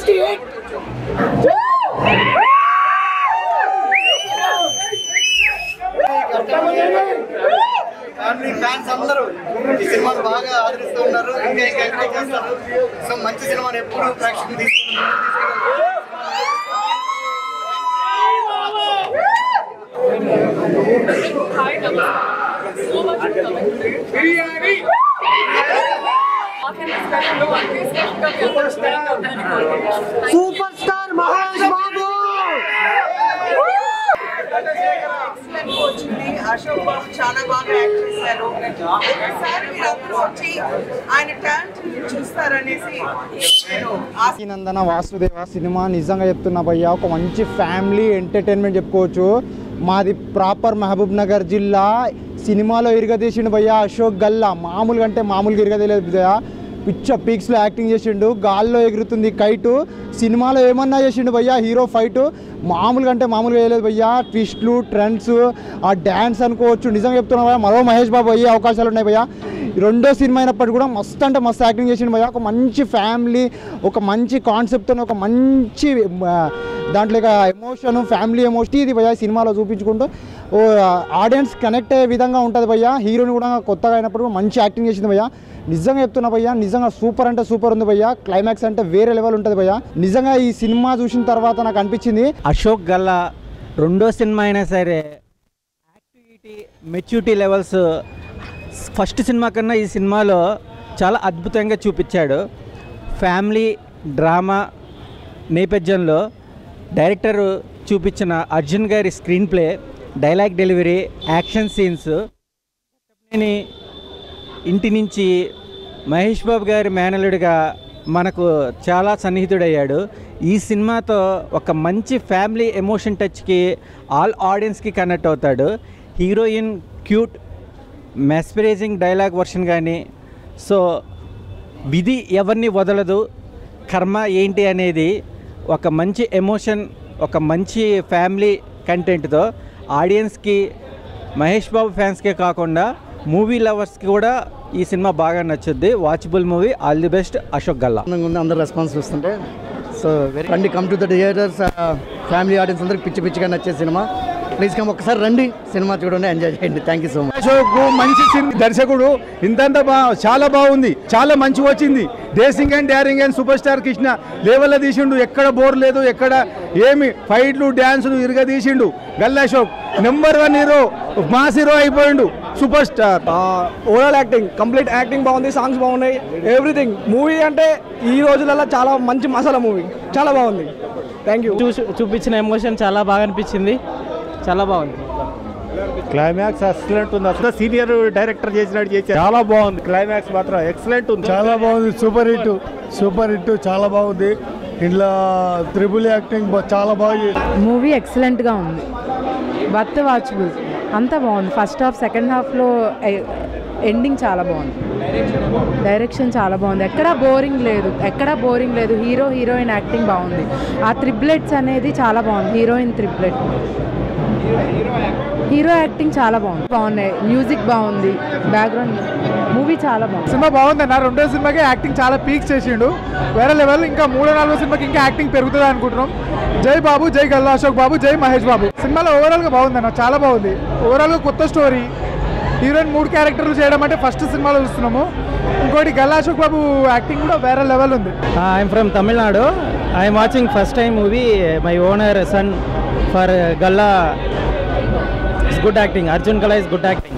68. Family fans అందరూ ఈ సినిమాను బాగా ఆదరిస్తూ ఉన్నారు. ఇంకా ఎంకరేజ్ చేస్తారు. సో మంచి సినిమాని ఎప్పుడు ప్రేక్షకులు తీసుకుంటారు. సూపర్ స్టార్ మహేష్ బాబు వచ్చింది. అశోక్ బాబు చాలా బాగా యాక్ట్ చేశారు. ఒకసారి మీరు అందరూ వచ్చి ఆయన టాలెంట్ చూస్తారనేసి నందన వాసుదేవ సినిమా నిజంగా చెప్తున్నా భయ్యా, ఒక మంచి ఫ్యామిలీ ఎంటర్టైన్మెంట్ చెప్పుకోవచ్చు. మాది ప్రాపర్ మహబూబ్ నగర్ జిల్లా. సినిమాలో ఇరగదీసిండు భయ్యా అశోక్ గల్లా. మామూలుగా అంటే మామూలుగా ఇరగదీయలేదు భయ్యా. పిచ్చ పీక్స్లో యాక్టింగ్ చేసిండు. గాల్లో ఎగురుతుంది కైటు. సినిమాలో ఏమన్నా చేసిండు భయ్యా. హీరో ఫైటు మామూలుగా అంటే మామూలుగా వేయలేదు భయ్యా. ట్విస్ట్లు, ట్రెండ్స్, ఆ డ్యాన్స్ అనుకోవచ్చు. నిజంగా చెప్తున్నా భయ్యా, మరో మహేష్ బాబు అయ్యే అవకాశాలు ఉన్నాయి భయ్యా. రెండో సినిమా అయినప్పటికీ కూడా మస్తు అంటే మస్తు యాక్టింగ్ చేసిండు భయ్యా. ఒక మంచి ఫ్యామిలీ, ఒక మంచి కాన్సెప్ట్తో, ఒక మంచి దాంట్లో ఎమోషన్, ఫ్యామిలీ ఎమోషన్ ఇది భయ్యా సినిమాలో చూపించుకుంటూ ఆడియన్స్ కనెక్ట్ అయ్యే విధంగా ఉంటుంది భయ్యా. హీరోని కూడా కొత్తగా అయినప్పుడు మంచి యాక్టింగ్ చేసింది భయ్యా. నిజంగా చెప్తున్నా భయ్యా, నిజంగా సూపర్ అంటే సూపర్ ఉంది భయ్యా. క్లైమాక్స్ అంటే వేరే లెవెల్ ఉంటుంది భయ్యా. నిజంగా ఈ సినిమా చూసిన తర్వాత నాకు అనిపించింది అశోక్ గల్లా రెండో సినిమా అయినా సరే activity, maturity levels first cinema కన్నా ఈ సినిమాలో చాలా అద్భుతంగా చూపించాడు. ఫ్యామిలీ డ్రామా నేపథ్యంలో డైరెక్టర్ చూపించిన అర్జున్ గారి screen play, dialogue delivery, action scenes, ఇంటి నుంచి మహేష్ బాబు గారి మేనలుడిగా మనకు చాలా సన్నిహితుడయ్యాడు. ఈ సినిమాతో ఒక మంచి ఫ్యామిలీ ఎమోషన్ టచ్కి ఆల్ ఆడియన్స్కి కనెక్ట్ అవుతాడు. Heroine cute mesmerising dialogue version కానీ, సో విధి ఎవరిని వదలదు, కర్మ ఏంటి అనేది ఒక మంచి ఎమోషన్, ఒక మంచి ఫ్యామిలీ కంటెంట్తో ఆడియన్స్కి, మహేష్ బాబు ఫ్యాన్స్కే కాకుండా మూవీ లవర్స్కి కూడా ఈ సినిమా బాగా నచ్చుద్ది. Watchable movie. All the best Ashok Galla. అందరు రెస్పాన్స్ చూస్తుంటే సో వెరీ రండి, come to the theatres. Family audience అందరికి పిచ్చి పిచ్చిగా నచ్చే సినిమా. ప్లీజ్ కమ్, ఒకసారి రండి, సినిమా చూడండి, ఎంజాయ్ చేయండి. Thank you so much. Ashok మంచి దర్శకుడు. ఇంతంత చాలా బాగుంది, చాలా మంచి వచ్చింది. Dressing and daring and super star Krishna లెవెల్లో తీసిండు. ఎక్కడ బోర్ లేదు, ఎక్కడ ఏమి ఫైట్లు డ్యాన్సులు ఇరుగా తీసిండు. Galla Ashok number 1 hero, mass hero అయిపోయిండు. Super star. Overall acting, complete acting బాగుంది, సాంగ్స్ బాగున్నాయి, ఎవ్రీథింగ్. మూవీ అంటే ఈ రోజులలో చాలా మంచి మసాలా మూవీ, చాలా బాగుంది. Thank you. చూపించిన ఎమోషన్ చాలా బాగా అనిపించింది, చాలా బాగుంది. క్లైమాక్స్ ఎక్సలెంట్ ఉంది. అసలు సీనియర్ డైరెక్టర్ చేసినట్టు చేశారు. చాలా బాగుంది. క్లైమాక్స్ మాత్రం ఎక్సలెంట్ ఉంది, చాలా బాగుంది. సూపర్ హిట్, సూపర్ హిట్, చాలా బాగుంది. ఇంట్లో త్రిబుల్ యాక్టింగ్ చాలా బాగా. మూవీ ఎక్సలెంట్గా ఉంది, వర్త్ వాచబుల్, అంతా బాగుంది. ఫస్ట్ హాఫ్, సెకండ్ హాఫ్లో ఎండింగ్ చాలా బాగుంది. డైరెక్షన్ చాలా బాగుంది. ఎక్కడా బోరింగ్ లేదు. హీరోయిన్ యాక్టింగ్ బాగుంది. ఆ త్రిబ్లెట్స్ అనేది చాలా బాగుంది. హీరోయిన్ త్రిబ్లెట్, హీరో యాక్టింగ్ చాలా బాగున్నాయి. మ్యూజిక్ బాగుంది, బ్యాక్గ్రౌండ్. మూవీ చాలా బాగుంది. సినిమా బాగుందన్న. రెండో సినిమాకి యాక్టింగ్ చాలా పీక్స్ చేసిండు, వేరే లెవెల్. ఇంకా 3-4 సినిమాకి ఇంకా యాక్టింగ్ పెరుగుతుంది అనుకుంటున్నాం. జై బాబు, జై గల్లా అశోక్ బాబు, జై మహేష్ బాబు. సినిమాలో ఓవరాల్గా బాగుందన్న, చాలా బాగుంది. ఓవరాల్గా కొత్త స్టోరీ. హీరోయిన్ 3 క్యారెక్టర్లు చేయడం అంటే ఫస్ట్ సినిమాలో చూస్తున్నాము. ఇంకోటి గల్లా అశోక్ బాబు యాక్టింగ్ కూడా వేరే లెవెల్ ఉంది. I'm from Tamil Nadu. I'm watching first time movie. My owner son for Galla. Good acting. Arjun Kala is good acting.